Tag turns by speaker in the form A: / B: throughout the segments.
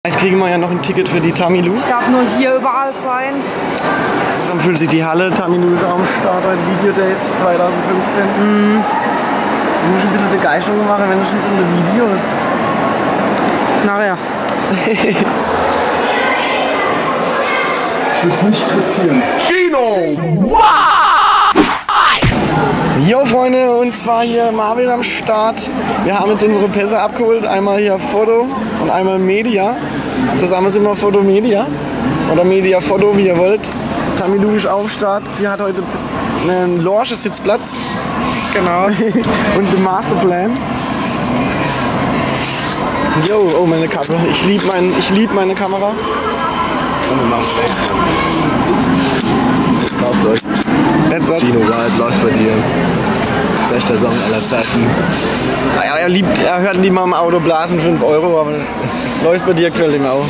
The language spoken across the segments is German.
A: Vielleicht kriegen wir ja noch ein Ticket für die Tamilu.
B: Ich darf nur hier überall sein.
A: Dann füllt sich die Halle. Tamilu ist am Start heute, Video Days 2015. Ich muss ein bisschen Begeisterung machen, wenn das schon so ein Video ist.
B: Nachher.
A: Ich will es nicht riskieren.
C: Chino!
A: Jo Freunde, und zwar hier Marvin am Start. Wir haben jetzt unsere Pässe abgeholt. Einmal hier Foto und einmal Media. Zusammen sind wir Foto Media. Oder Media Foto, wie ihr wollt. Tamilu ist auch am Start. Sie hat heute einen Lounge-Sitzplatz.
B: Genau.
A: Und den Masterplan. Jo, oh meine Kappe. Ich lieb meine Kamera.
C: Komm, wir machen Flex. Kauft euch. Chino Wild läuft bei dir. Bester Song aller Zeiten.
A: Er hört die mal im Auto blasen, 5 Euro, aber läuft bei dir, gefällt ihm auch.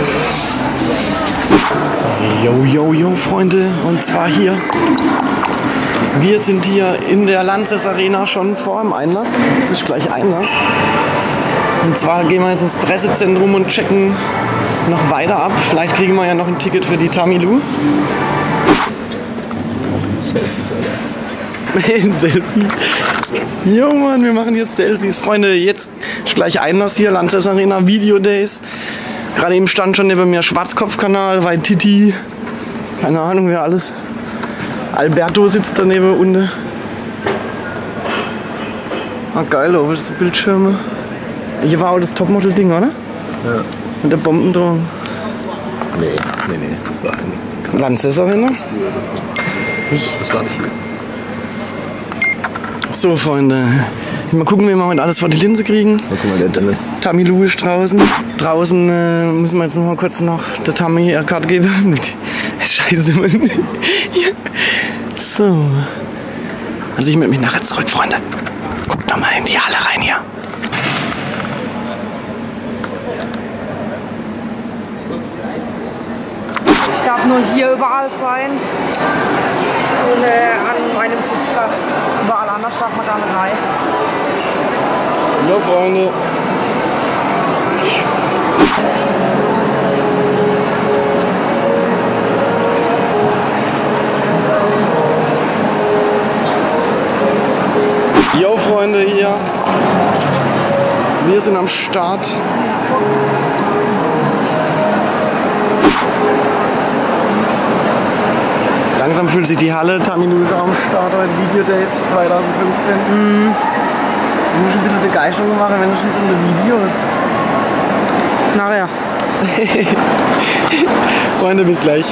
A: Jo, Freunde, und zwar hier. Wir sind hier in der Lanxess Arena schon vor dem Einlass. Es ist gleich Einlass. Und zwar gehen wir jetzt ins Pressezentrum und checken noch weiter ab. Vielleicht kriegen wir ja noch ein Ticket für die Tamilu. Ein Selfie. Jo Mann, wir machen jetzt Selfies. Freunde, jetzt ist gleich Einlass hier, Lanxess Arena Video Days. Gerade eben stand schon neben mir Schwarzkopfkanal, Waititi. Keine Ahnung, wer alles. Alberto sitzt daneben unten. Ah geil, aber das sind Bildschirme. Hier war auch das Topmodel-Ding, oder?
C: Ja.
A: Mit der Bombendrohung.
C: Nee, das war ein
A: Lanxess Arena?
C: Das war nicht hier.
A: So, Freunde. Mal gucken, wie wir heute alles vor die Linse kriegen.
C: Guck mal, der Dennis.
A: Tamilu ist draußen. Draußen müssen wir jetzt noch mal kurz der Tami ihre Karte geben. Scheiße, Mann. Ja. So. Also ich melde mich nachher zurück, Freunde. Guckt noch mal in die Halle rein hier.
B: Ich darf nur hier überall sein. Und an meinem Sitzplatz. Überall anders darf man da nicht rein.
A: Jo, Freunde. Jo, Freunde, hier. Wir sind am Start. Langsam füllt sich die Halle. Tamilu ist auch am Start heute, Video Days 2015. Ich muss ein bisschen Begeisterung machen, wenn das schon so ein Video ist.
B: Nachher.
A: Freunde, bis gleich.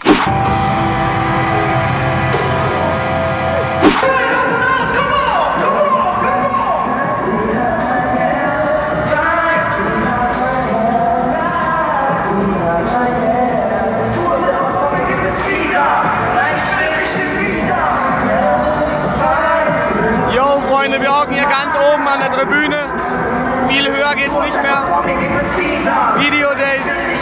A: Freunde, wir hocken hier ganz oben an der Tribüne. Viel höher geht's nicht mehr. Video Days.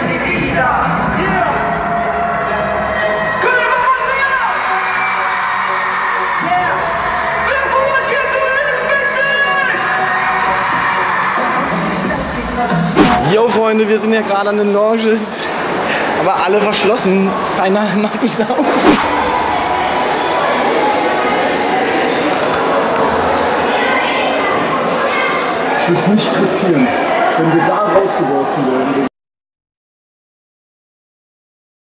A: Jo Freunde, wir sind ja gerade an den Lounges, aber alle verschlossen. Keiner macht mich auf. Ich will es nicht riskieren, wenn wir da rausgeworfen werden.